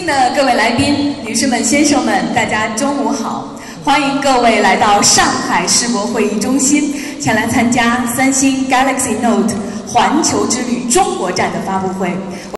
的各位来宾、女士们、先生们，大家中午好！欢迎各位来到上海世博会议中心，前来参加三星 Galaxy Note 环球之旅中国站的发布会。